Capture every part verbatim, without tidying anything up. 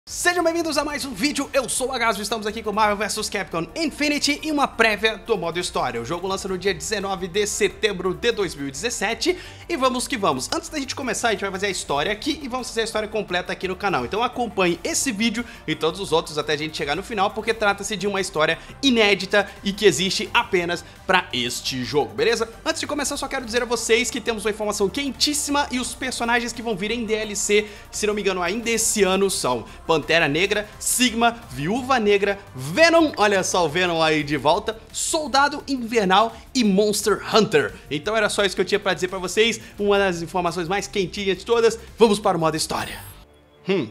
Sejam bem-vindos a mais um vídeo, eu sou o Agaso, estamos aqui com Marvel versus. Capcom Infinity e uma prévia do modo história. O jogo lança no dia dezenove de setembro de dois mil e dezessete e vamos que vamos. Antes da gente começar, a gente vai fazer a história aqui e vamos fazer a história completa aqui no canal. Então acompanhe esse vídeo e todos os outros até a gente chegar no final, porque trata-se de uma história inédita e que existe apenas para este jogo, beleza? Antes de começar, só quero dizer a vocês que temos uma informação quentíssima e os personagens que vão vir em D L C, se não me engano ainda esse ano, são Pantera Negra, Sigma, Viúva Negra, Venom, olha só o Venom aí de volta, Soldado Invernal e Monster Hunter. Então era só isso que eu tinha pra dizer pra vocês, uma das informações mais quentinhas de todas. Vamos para o modo história. Hum.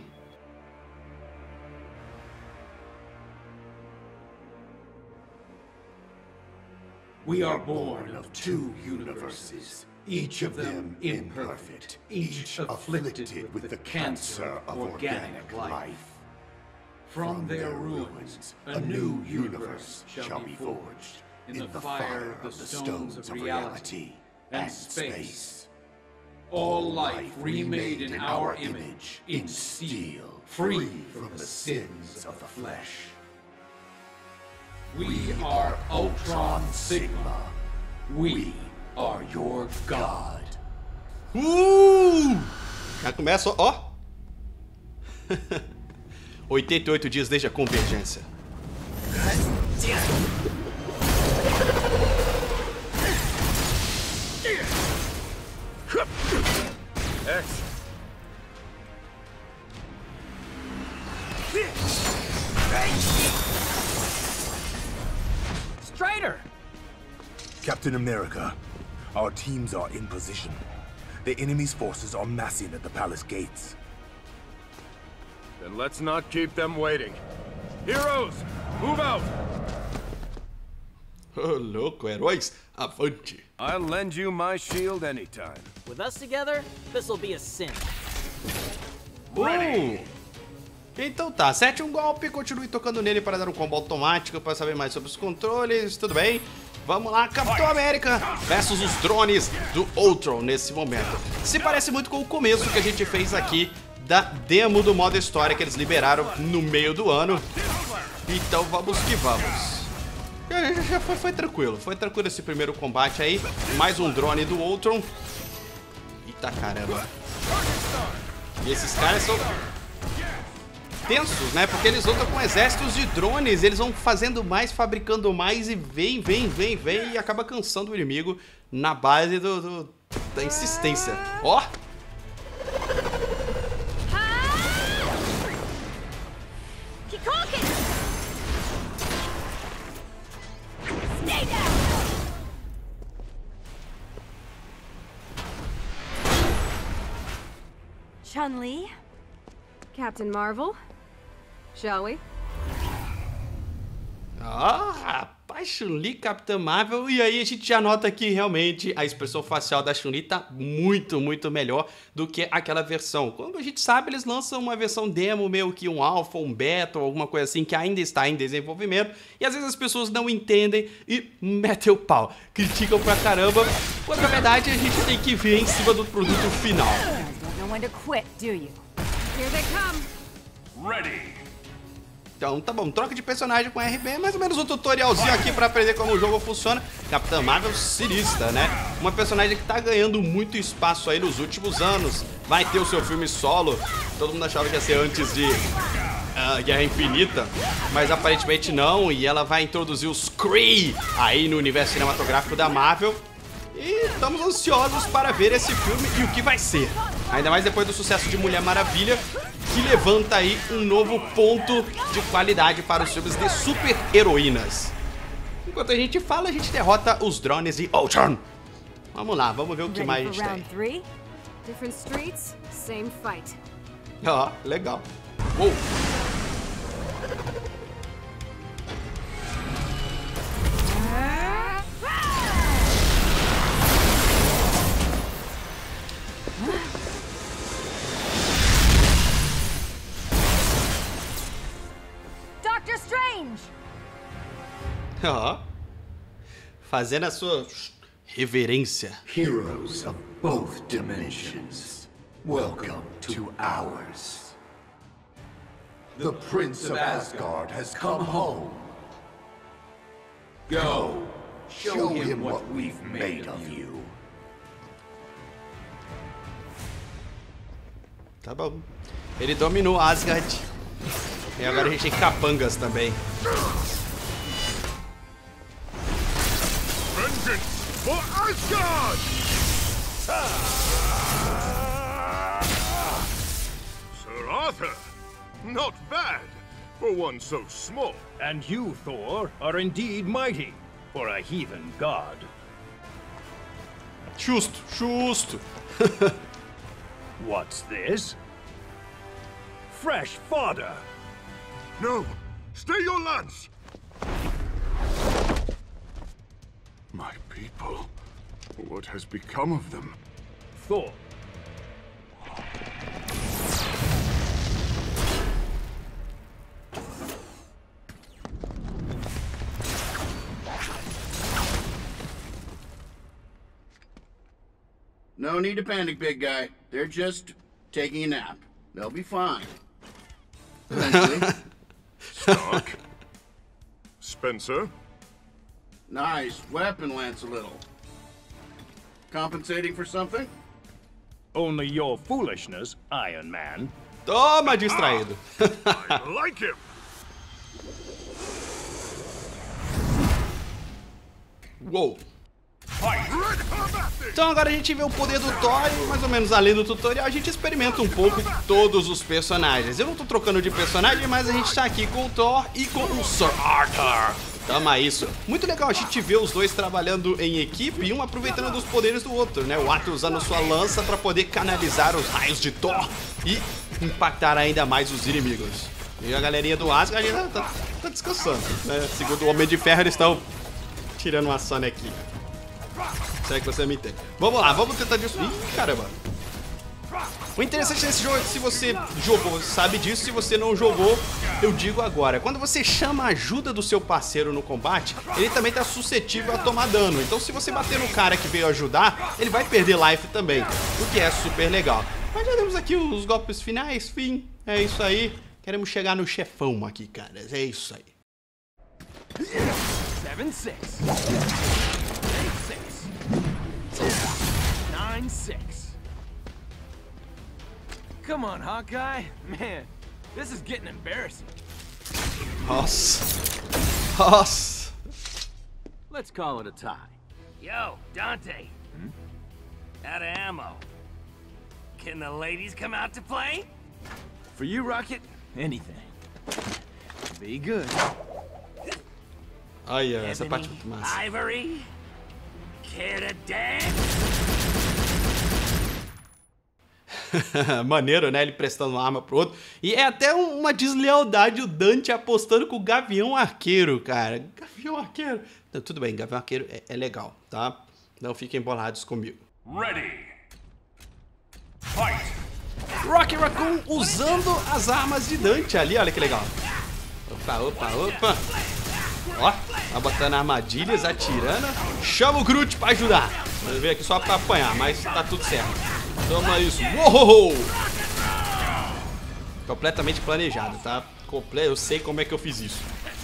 We are born of two universes, each of them imperfect, each afflicted with the cancer of organic life. From their ruins, a new universe shall be forged, in the fire of the stones of reality and space. All life remade in our image, in steel, free from the sins of the flesh. We are Ultron Sigma. We are your God. Uh! Já começa, ó. oitenta e oito dias desde a convergência. X. Strider! Captain America, our teams are in position. The enemy's forces are massing at the palace gates. Then let's not keep them waiting. Heroes, move out! Oh, louco, heróis, avante! I'll lend you my shield anytime. With us together, this'll be a sin. Uh! Então tá, sete um golpe, continue tocando nele para dar um combo automático, para saber mais sobre os controles, tudo bem? Vamos lá, Capitão América versus os drones do Ultron nesse momento. Se parece muito com o começo que a gente fez aqui da demo do modo história que eles liberaram no meio do ano. Então vamos que vamos. Já, já foi, foi tranquilo, foi tranquilo esse primeiro combate aí. Mais um drone do Ultron. Eita caramba. E esses caras são tensos, né? Porque eles lutam com exércitos de drones, eles vão fazendo mais, fabricando mais e vem, vem, vem, vem e acaba cansando o inimigo na base do, do da insistência. Ó! Chun-Li? Captain Marvel? Shall we? Ah, rapaz, Chun-Li, Capitã Marvel. E aí a gente já nota que realmente a expressão facial da Chun-Li tá muito, muito melhor do que aquela versão. Quando a gente sabe, eles lançam uma versão demo, meio que um alpha, um beta, ou alguma coisa assim, que ainda está em desenvolvimento. E às vezes as pessoas não entendem e metem o pau. Criticam pra caramba, quando na verdade a gente tem que ver em cima do produto final. Don't know when to quit, do you? Here they come. Ready! Então tá bom, troca de personagem com R B, mais ou menos um tutorialzinho aqui pra aprender como o jogo funciona. Capitã Marvel sinistra, né? Uma personagem que tá ganhando muito espaço aí nos últimos anos. Vai ter o seu filme solo. Todo mundo achava que ia ser antes de uh, Guerra Infinita, mas aparentemente não. E ela vai introduzir os Kree aí no universo cinematográfico da Marvel. E estamos ansiosos para ver esse filme e o que vai ser. Ainda mais depois do sucesso de Mulher Maravilha, que levanta aí um novo ponto de qualidade para os filmes de super-heroínas. Enquanto a gente fala, a gente derrota os drones de Ultron. Vamos lá, vamos ver o que mais a gente tem. Three? Different streets, same fight. Ó, legal. Uou. Doctor Strange! Ó. Fazendo a sua reverência. Heroes of both dimensions, welcome to ours. The Prince of Asgard has come home. Go, show him what we've made of you. Tá bom. Ele dominou Asgard. E agora a gente tem capangas também. Vengeance for Asgard! Sir Arthur, not bad for one so small. And you, Thor, are indeed mighty for a heathen god. Justo, justo. What's this? Fresh fodder. No, stay your lance. My people, what has become of them? Thor. No need to panic, big guy. They're just taking a nap. They'll be fine. Eventually. Stark? Spencer? Nice weapon, Lancelot. Compensating for something? Only your foolishness, Iron Man. Toma, distraído. I like him. Uou. Então agora a gente vê o poder do Thor e mais ou menos além do tutorial a gente experimenta um pouco todos os personagens. Eu não tô trocando de personagem, mas a gente tá aqui com o Thor e com o Sir Arthur. Tama isso. Muito legal a gente ver os dois trabalhando em equipe e um aproveitando dos poderes do outro, né? O Arthur usando sua lança pra poder canalizar os raios de Thor e impactar ainda mais os inimigos. E a galerinha do Asgard ainda tá, tá descansando, né? Segundo o Homem de Ferro eles estão tirando uma sonequinha. Será que você me entende? Vamos lá, vamos tentar disso. Ih, caramba. O interessante desse jogo é que se você jogou, você sabe disso. Se você não jogou, eu digo agora. Quando você chama a ajuda do seu parceiro no combate, ele também tá suscetível a tomar dano. Então se você bater no cara que veio ajudar, ele vai perder life também, o que é super legal. Mas já temos aqui os golpes finais, fim. É isso aí. Queremos chegar no chefão aqui, cara. É isso aí. Seven, six. Nine, six. Come on, Hawkeye. Man, this is getting embarrassing. Nossa. Nossa. Let's call it a tie. Yo, Dante. Hmm? Out of ammo. Can the ladies come out to play? For you, Rocket, anything. Be good. Ai, essa parte é muito massa. Ivory? Care to dance? Maneiro, né? Ele prestando uma arma pro outro. E é até uma deslealdade o Dante apostando com o Gavião Arqueiro, cara. Gavião Arqueiro. Então, tudo bem, Gavião Arqueiro é, é legal, tá? Não fiquem bolados comigo. Ready. Fight. Rocky Raccoon usando as armas de Dante ali, olha que legal. Opa, opa, opa. Ó, tá botando armadilhas, atirando. Chama o Groot pra ajudar. Ele veio aqui só pra apanhar, mas tá tudo certo. Toma isso. Uou! Completamente planejado, tá? Comple... Eu sei como é que eu fiz isso.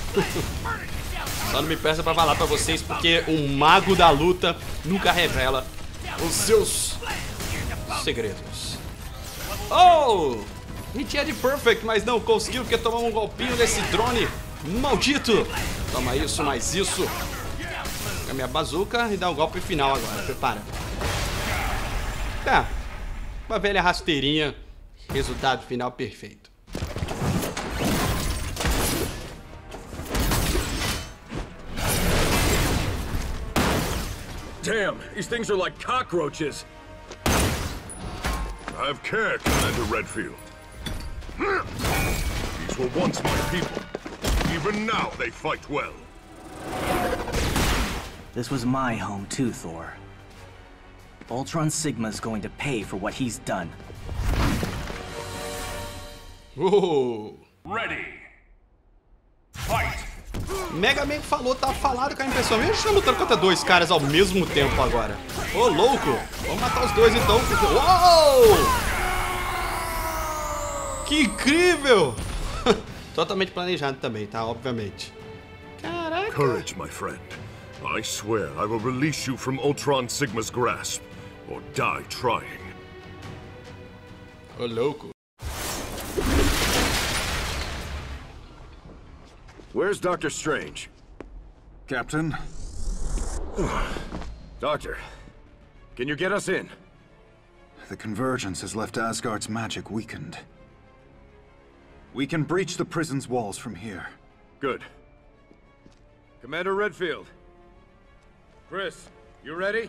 Só não me peça pra falar pra vocês, porque um mago da luta nunca revela os seus segredos. Oh! A gente é de perfect, mas não conseguiu porque tomamos um golpinho desse drone maldito. Toma isso, mais isso. Pega a minha bazuca e dá o golpe final agora. Prepara. Tá. Uma velha rasteirinha. Resultado final perfeito. Damn, these things are like cockroaches. Have care, Commander Redfield. These were once my people. Even now they fight well. This was my home too, Thor. Ultron Sigma's going to pay for what he's done. Oh. Ready. Fight. Mega Man falou, tá falado com a impressão. A gente tá lutando contra dois caras ao mesmo tempo agora. Ô, louco. Vamos matar os dois então. Uou! Que incrível! Totalmente planejado também, tá? Obviamente. Caraca. Courage, my friend. I swear I will release you from Ultron Sigma's grasp, or die trying. Ô, louco. Where's Doctor Strange? Captain? Doctor, can you get us in? The Convergence has left Asgard's magic weakened. We can breach the prison's walls from here. Good. Commander Redfield. Chris, you ready?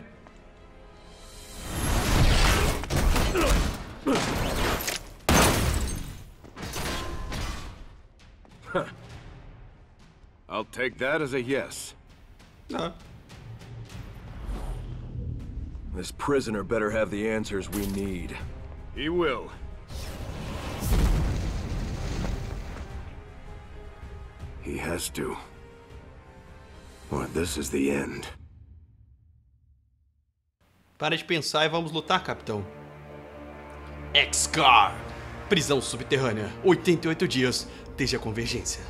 I'll take that as a yes. No. This prisoner better have the answers we need. He will. He has to. Or this is the end. Para de pensar e vamos lutar, capitão. X-Car. Prisão subterrânea. oitenta e oito dias desde a convergência.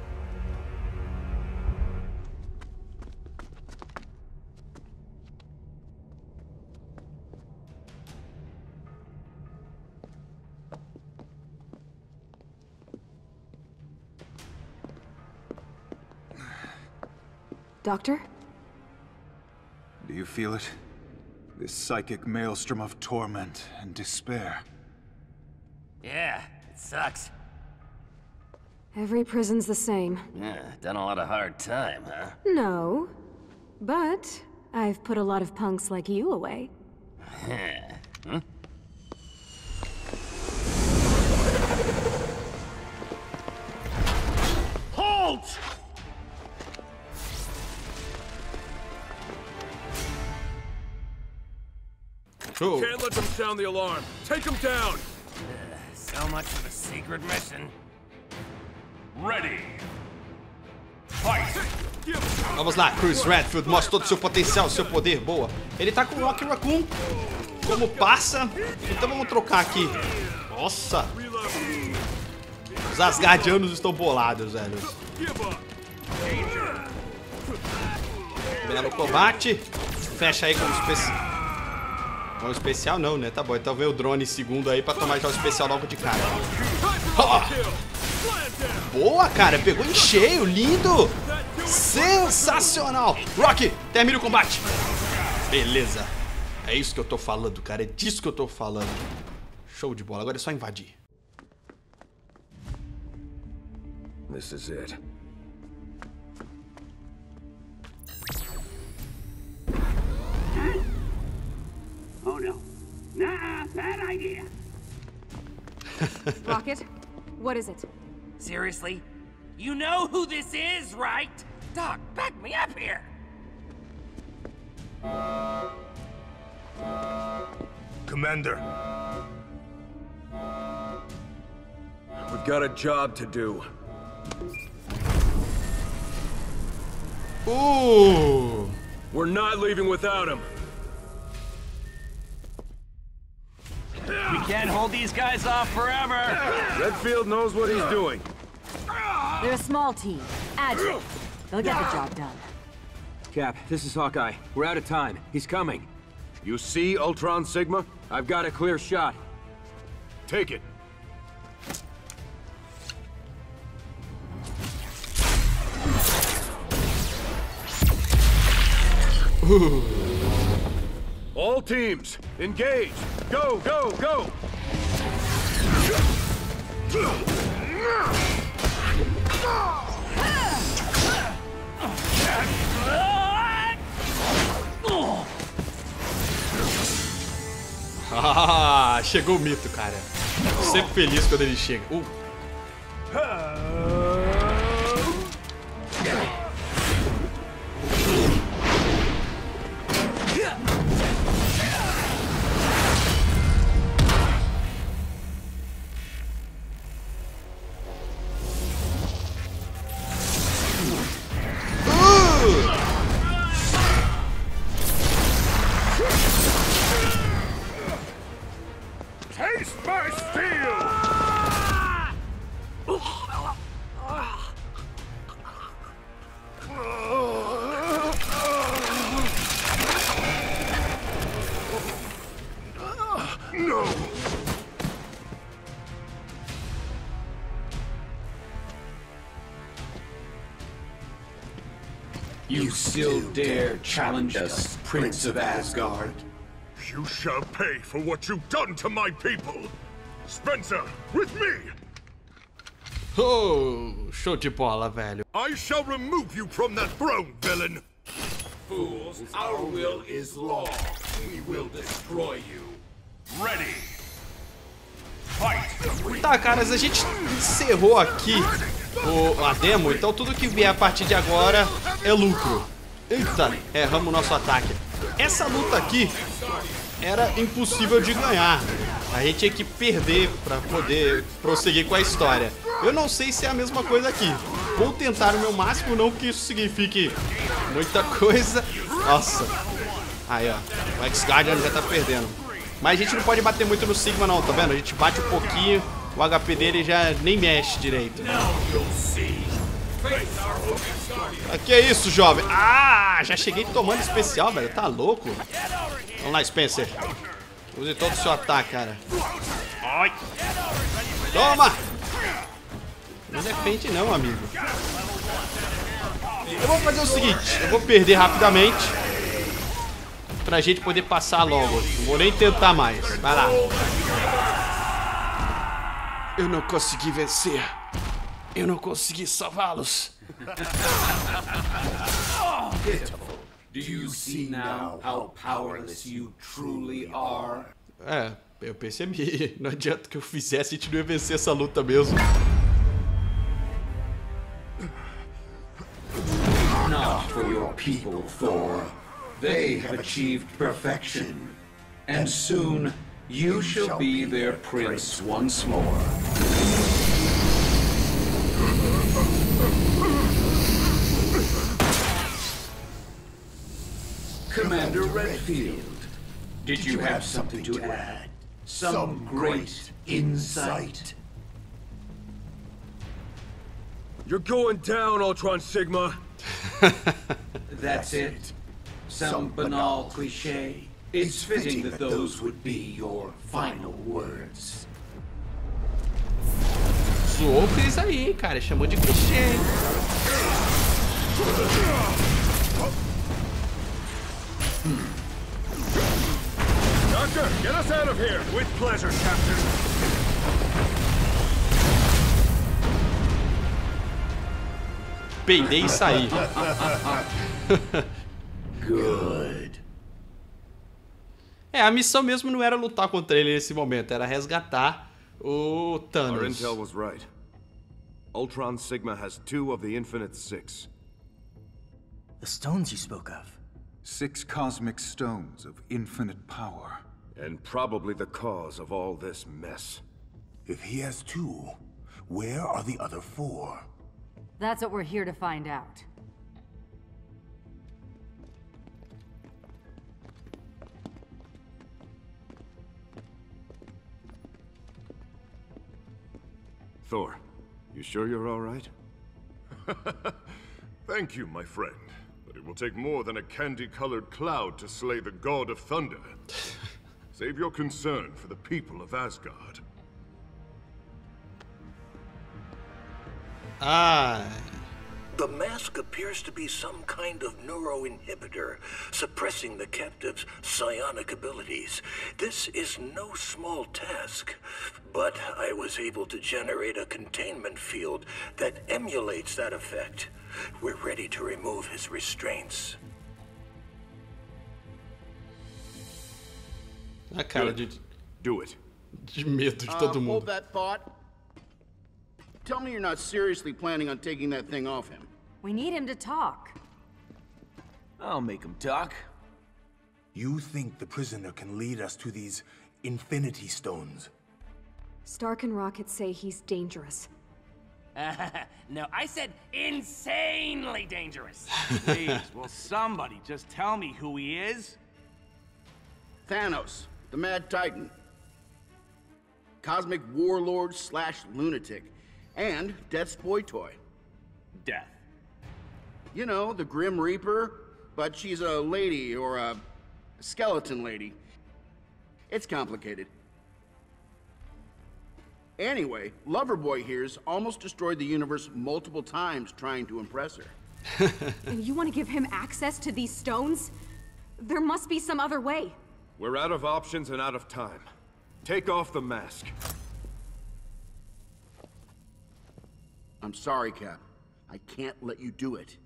Doctor? Do you feel it? This psychic maelstrom of torment and despair. Yeah, it sucks. Every prison's the same. Yeah, done a lot of hard time, huh? No. But I've put a lot of punks like you away. Hmm? Halt! Oh. Can't let them sound the alarm. Take them down. Uh, so much for the secret mission. Ready. Fight. Vamos lá, Chris Redfield, mostra todo o seu potencial, o seu poder, boa. Ele tá com o Rocket Raccoon, como passa, então vamos trocar aqui. Nossa. Os Asgardianos estão bolados, velho. Belo combate. Fecha aí com o especial. Com o especial não, né? Tá bom, então vem o drone segundo aí pra tomar já o especial logo de cara. Oh! Boa, cara, pegou em cheio, lindo. Sensacional. Rocky, termina o combate. Beleza. É isso que eu tô falando, cara, é disso que eu tô falando. Show de bola, agora é só invadir. This is it. Oh no. Nah, bad idea. Rocket, what is it? Seriously? You know who this is, right? Doc, back me up here. Commander. We've got a job to do. Ooh. We're not leaving without him. We can't hold these guys off forever. Redfield knows what he's doing. They're a small team. Agile. They'll get the job done. Cap, this is Hawkeye. We're out of time. He's coming. You see Ultron Sigma? I've got a clear shot. Take it. Ooh. All teams, engage! Go, go, go! Ah, chegou o mito, cara. Sempre feliz quando ele chega. Uh. Taste my steel! You still dare challenge us, Prince of Asgard? You shall pay for what you've done to my people. Spencer, with me! Oh, show de bola, velho. I shall remove you from that throne, villain! Fools, our will is law. We will destroy you. Ready! Fight! Tá, caras, a gente encerrou aqui o, a demo, então tudo que vier a partir de agora é lucro. Eita, erramos o nosso ataque. Essa luta aqui era impossível de ganhar. A gente tinha que perder pra poder prosseguir com a história. Eu não sei se é a mesma coisa aqui. Vou tentar o meu máximo, não que isso signifique muita coisa. Nossa. Aí, ó. O X-Guardian já tá perdendo. Mas a gente não pode bater muito no Sigma, não, tá vendo? A gente bate um pouquinho, o H P dele já nem mexe direito. Que é isso, jovem? Ah, já cheguei tomando especial, velho. Tá louco? Vamos lá, Spencer. Use todo o seu ataque, cara. Ai. Toma! Não defende não, amigo. Eu vou fazer o seguinte. Eu vou perder rapidamente pra gente poder passar logo. Não vou nem tentar mais. Vai lá. Eu não consegui vencer. Eu não consegui salvá-los. Do you see now how powerless you truly are? É, eu percebi. Não adianta que eu fizesse, a gente não ia vencer essa luta mesmo. Not for your people, Thor. They have achieved perfection. And soon, you shall be their prince once more. Commander Redfield, did you have something to add? Some great insight? You're going down, Ultron Sigma. That's it? Some banal cliché? It's fitting that those would be your final words. Zoou o Chris aí, hein, cara. Chamou de clichê, hein? Doctor, get us out of here! With pleasure, Captain. Peidei e saí. Good. É, a missão mesmo não era lutar contra ele nesse momento, era resgatar o Thanos. Our intel was right. Ultron Sigma has two of the Infinite Six. The stones you spoke of. Six cosmic stones of infinite power. And probably the cause of all this mess. If he has two, where are the other four? That's what we're here to find out. Thor, you sure you're all right? Thank you, my friend. But it will take more than a candy-colored cloud to slay the God of Thunder. Save your concern for the people of Asgard. Ah. The mask appears to be some kind of neuroinhibitor, suppressing the captive's psionic abilities. This is no small task, but I was able to generate a containment field that emulates that effect. We're ready to remove his restraints. A cara de... Do it. De medo de Uh, todo hold mundo. that thought. Tell me you're not seriously planning on taking that thing off him. We need him to talk. I'll make him talk. You think the prisoner can lead us to these Infinity Stones? Stark and Rocket say he's dangerous. No, I said insanely dangerous. Please, will somebody just tell me who he is? Thanos, the Mad Titan. Cosmic warlord slash lunatic. And Death's boy toy. Death. You know, the Grim Reaper, but she's a lady or a skeleton lady. It's complicated. Anyway, Loverboy here's almost destroyed the universe multiple times trying to impress her. And you want to give him access to these stones? There must be some other way. We're out of options and out of time. Take off the mask. I'm sorry, Cap. I can't let you do it.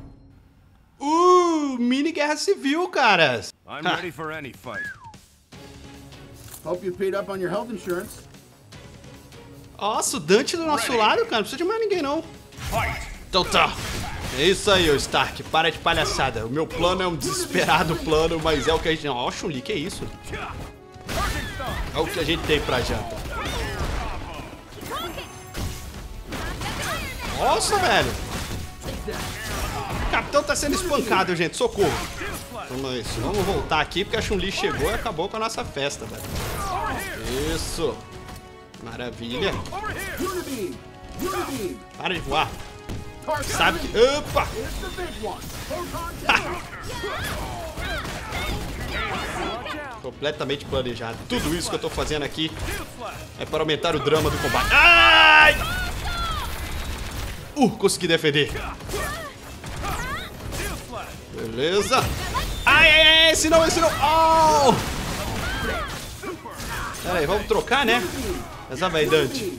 Uh, mini guerra civil, caras. I'm ready for any fight. Hope you paid up on your health insurance. Nossa, o Dante do nosso lado, cara. Não precisa de mais ninguém, não. Então tá. É isso aí, ô Stark. Para de palhaçada. O meu plano é um desesperado plano, mas é o que a gente... Ó, oh, Chun-Li, que é isso? É o que a gente tem pra janta. Nossa, velho. O capitão tá sendo espancado, gente. Socorro. Vamos isso. Vamos voltar aqui, porque a Chun-Li chegou e acabou com a nossa festa, velho. Isso. Maravilha. Para de voar. Sabe que... Opa! Completamente planejado. Tudo isso que eu tô fazendo aqui é para aumentar o drama do combate. Ai! Uh, consegui defender. Beleza. Ai, ai, ai, esse não, esse não. Oh! Pera aí, vamos trocar, né? Essa vai, Dante.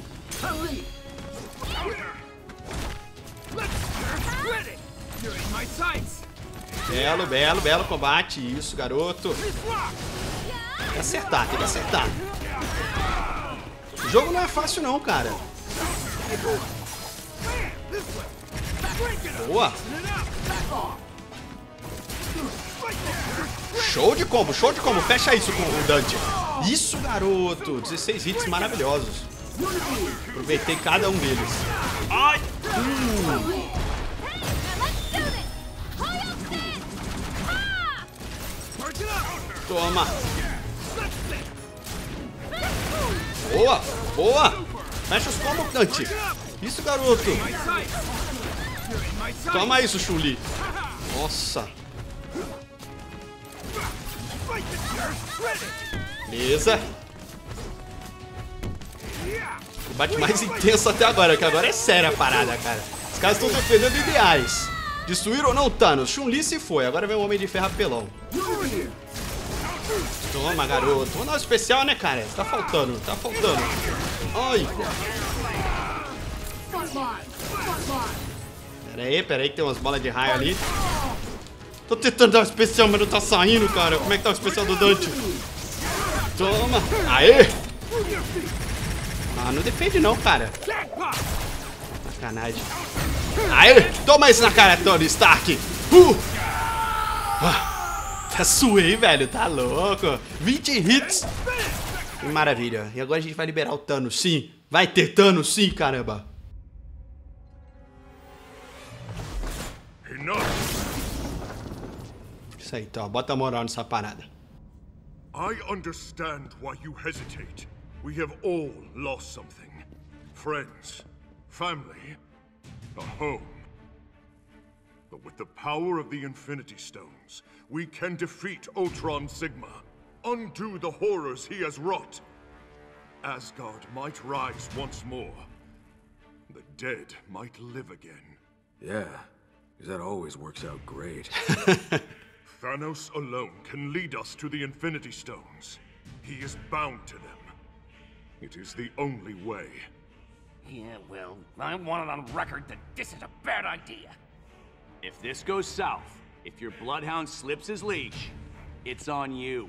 Belo, belo, belo combate. Isso, garoto. Tem que acertar, tem que acertar. O jogo não é fácil não, cara. Boa. Show de combo, show de combo. Fecha isso com o Dante. Isso, garoto. dezesseis hits maravilhosos. Aproveitei cada um deles. Ai. Hum. Toma. Boa, boa. Fecha os combos, Dante. Isso, garoto. Toma isso, Chun-Li. Nossa. Beleza. O combate mais intenso até agora, que agora é séria a parada, cara. Os caras estão defendendo ideais. Destruir ou não Thanos? Chun-Li se foi, agora vem o Homem de Ferro apelão. Toma, garoto. Vamos dar um especial, né, cara? Tá faltando, tá faltando. Ai. Pera aí, pera aí, que tem umas bolas de raio ali. Tô tentando dar um especial, mas não tá saindo, cara. Como é que tá o especial do Dante? Toma. Aê. Ah, não defende não, cara. Sacanagem. Aê. Toma isso na cara, Tony Stark. Uh. Ah, tá suei, velho. Tá louco. vinte hits. Que maravilha. E agora a gente vai liberar o Thanos, sim. Vai ter Thanos, sim, caramba. Isso aí, então. Bota a moral nessa parada. I understand why you hesitate. We have all lost something. Friends, family, a home. But with the power of the Infinity Stones, we can defeat Ultron Sigma, undo the horrors he has wrought. Asgard might rise once more. The dead might live again. Yeah, because that always works out great. Thanos alone can lead us to the Infinity Stones. He is bound to them. It is the only way. Yeah, well, I want it on record that this is a bad idea. If this goes south, if your bloodhound slips his leash, it's on you.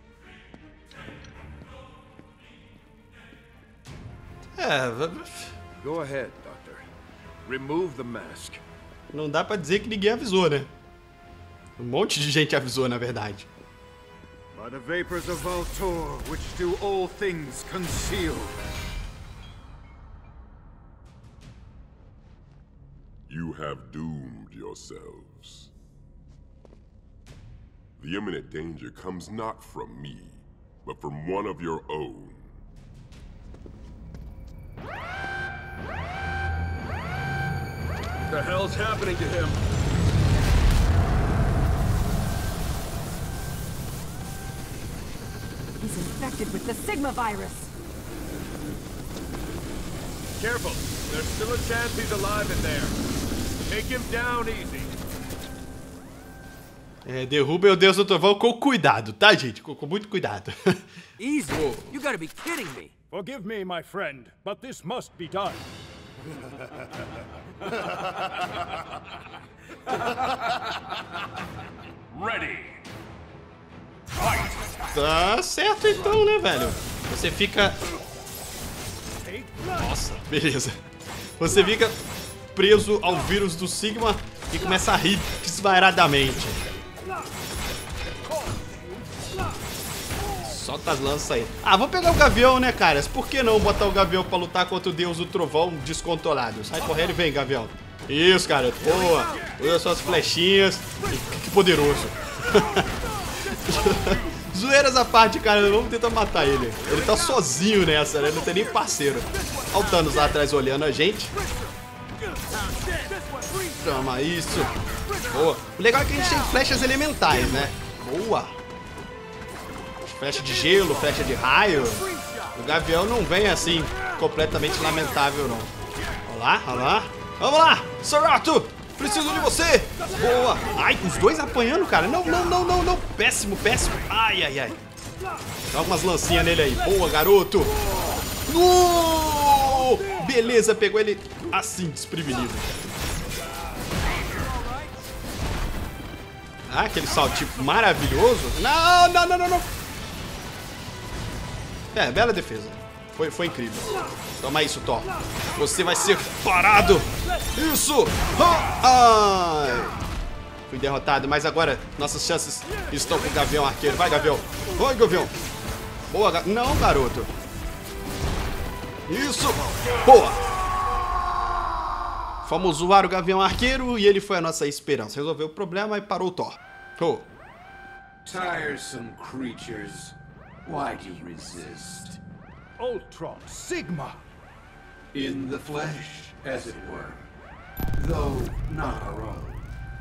É, Go ahead, Doctor. Remove the mask. Não dá pra dizer que ninguém avisou, né? Um monte de gente avisou, na verdade. By the vapors of Voltor, which do all things conceal. You have doomed yourselves. The imminent danger comes not from me, but from one of your own. What the hell's happening to him? He's infected with the Sigma virus. Careful. There's still a chance he's alive in there. Take him down easy. É, derrubem o Deus do Trovão com cuidado, tá, gente? Com, com muito cuidado. Easy? You gotta be kidding me. Forgive me, my friend, but this must be done. Ready. Tá certo então, né, velho? Você fica... Nossa, beleza. Você fica preso ao vírus do Sigma e começa a rir desvairadamente. Solta as lanças aí. Ah, vamos pegar o Gavião, né, caras? Por que não botar o Gavião pra lutar contra o Deus do Trovão descontrolado? Sai correndo e vem, Gavião. Isso, cara. Boa. Usa suas flechinhas. Que poderoso. Zoeiras à parte, cara. Vamos tentar matar ele. Ele tá sozinho nessa, né? Ele não tem nem parceiro. Olha o Thanos lá atrás olhando a gente. Toma isso. Boa. O legal é que a gente tem flechas elementais, né? Boa. Flecha de gelo, flecha de raio. O Gavião não vem assim, completamente lamentável, não. Olha lá, olha lá. Vamos lá, Sorato! Preciso de você! Boa! Ai, os dois apanhando, cara. Não, não, não, não, não. Péssimo, péssimo. Ai, ai, ai. Dá umas lancinhas nele aí. Boa, garoto! No! Beleza, pegou ele assim, desprevenido. Ah, aquele saltinho maravilhoso. Não, não, não, não, não. É, bela defesa. Foi, foi incrível. Toma isso, Thor. Você vai ser parado. Isso. Ai. Fui derrotado, mas agora nossas chances estão com o Gavião Arqueiro. Vai, Gavião. Vai, Gavião. Boa, ga... Não, garoto. Isso. Boa. Fomos zoar o Gavião Arqueiro e ele foi a nossa esperança. Resolveu o problema e parou o Thor. Oh. Tiresome creatures. Why do you resist? Ultron Sigma! In the flesh, as it were. Though not our own.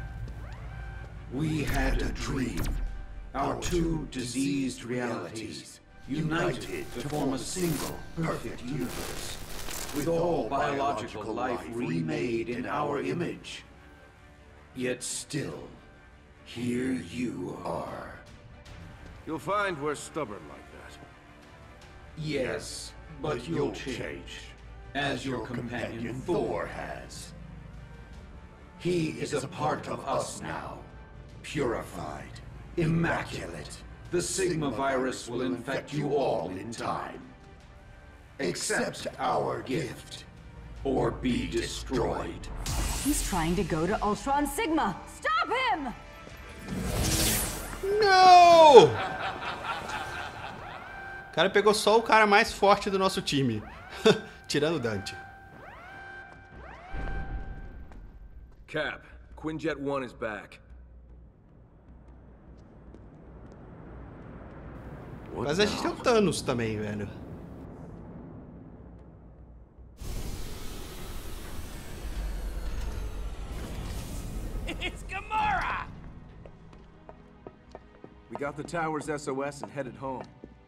We had a dream. Our two diseased realities united to form a single, perfect universe. With all biological life remade in our image. Yet still, here you are. You'll find we're stubborn like that. Yes, but you'll change, as your companion Thor has. He is a part of us now, purified, immaculate. The Sigma virus will infect you all in time. Accept our gift, or be destroyed. He's trying to go to Ultron Sigma. Stop him! Não! O cara pegou só o cara mais forte do nosso time. Tirando o Dante. Cap, Quinjet one is back. Mas a gente tem o Thanos também, velho. It's Gamora! We got the tower's S O S and headed home.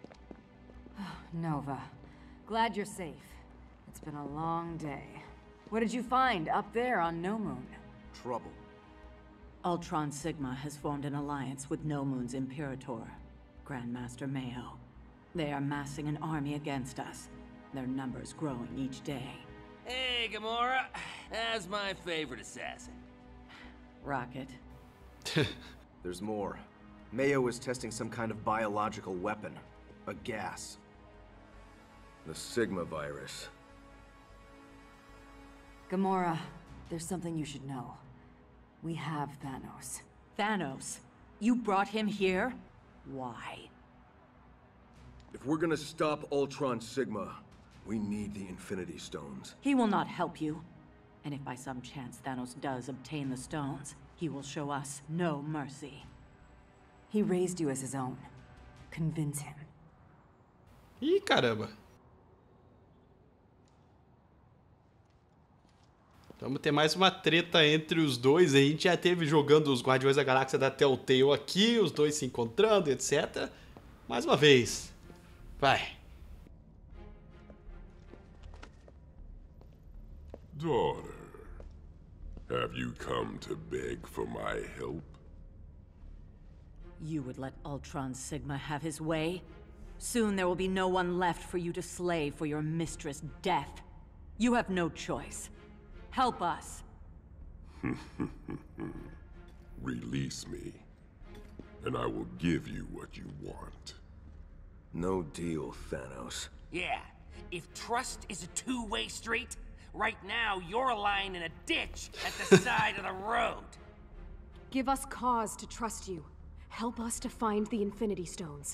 Nova, glad you're safe. It's been a long day. What did you find up there on No Moon? Trouble. Ultron Sigma has formed an alliance with No Moon's Imperator, Grandmaster Mayo. They are massing an army against us. Their numbers growing each day. Hey, Gamora. That's my favorite assassin. Rocket. There's more. Mayo is testing some kind of biological weapon. A gas. The Sigma virus. Gamora, there's something you should know. We have Thanos. Thanos? You brought him here? Why? If we're gonna stop Ultron Sigma, we need the Infinity Stones. He will not help you. And if by some chance Thanos does obtain the stones, he will show us no mercy. He raised you as his own. Convince him. Ih, caramba. Vamos ter mais uma treta entre os dois. A gente já teve jogando os Guardiões da Galáxia da Telltale aqui, os dois se encontrando, etcétera. Mais uma vez. Vai. Daughter, Have you come to beg for my help? You would let Ultron Sigma have his way? Soon there will be no one left for you to slay for your mistress' death. You have no choice. Help us. Release me, and I will give you what you want. No deal, Thanos. Yeah, if trust is a two-way street, right now you're lying in a ditch at the side of the road. Give us cause to trust you. Help us to find the Infinity Stones.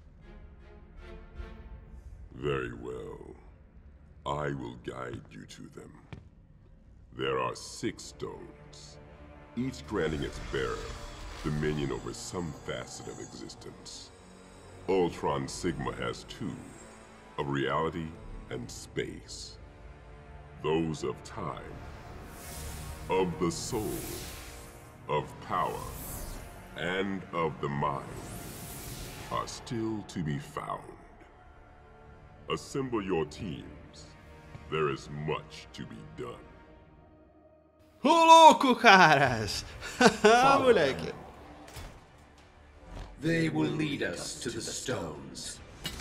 Very well. I will guide you to them. There are six stones, each granting its bearer dominion over some facet of existence. Ultron Sigma has two, of reality and space. Those of time, of the soul, of power, and of the mind are still to be found. Assemble your teams. There is much to be done. Ô louco, caras! Moleque. They will lead us to the stones.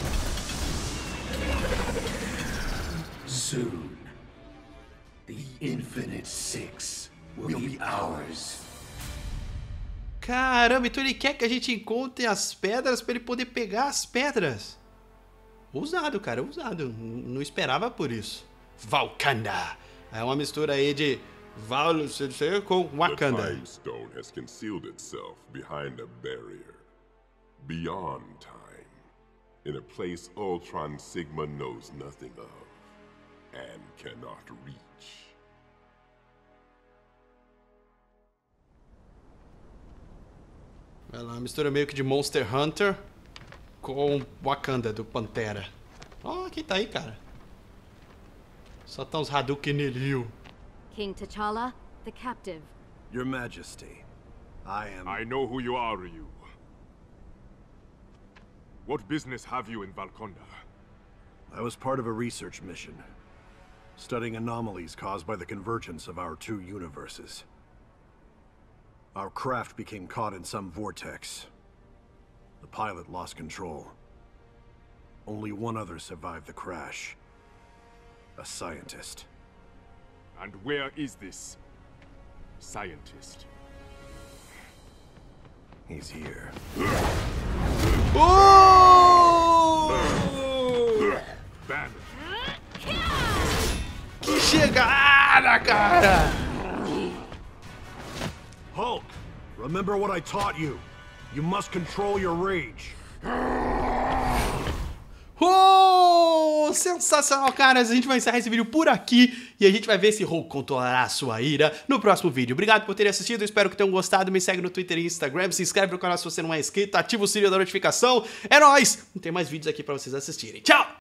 Soon, the Infinite Six will be ours. Caramba, então ele quer que a gente encontre as pedras pra ele poder pegar as pedras. Ousado, cara, ousado. Não esperava por isso. Valkanda. É uma mistura aí de Val com Wakanda. The Time Stone has concealed itself behind a barrier. Beyond time. In a place Ultron Sigma knows nothing of. And cannot reach. Vai lá, uma mistura meio que de Monster Hunter com Wakanda, do Pantera. Ó, oh, quem tá aí, cara? Só tá uns Hadouken nele. King T'Challa, the captive. Your Majesty, I am... I know who you are, Ryu. What business have you in Valkonda? I was part of a research mission, studying anomalies caused by the convergence of our two universes. Our craft became caught in some vortex. The pilot lost control. Only one other survived the crash. A scientist. And where is this scientist? He's here. Oh! Banner. Que chegada, cara! Hulk, remember what I taught you. You must control your rage. Oh, sensacional, caras. A gente vai encerrar esse vídeo por aqui e a gente vai ver se Hulk controlará a sua ira no próximo vídeo. Obrigado por terem assistido, espero que tenham gostado. Me segue no Twitter e Instagram, se inscreve no canal se você não é inscrito, ativa o sininho da notificação. É nóis! Tem mais vídeos aqui pra vocês assistirem. Tchau!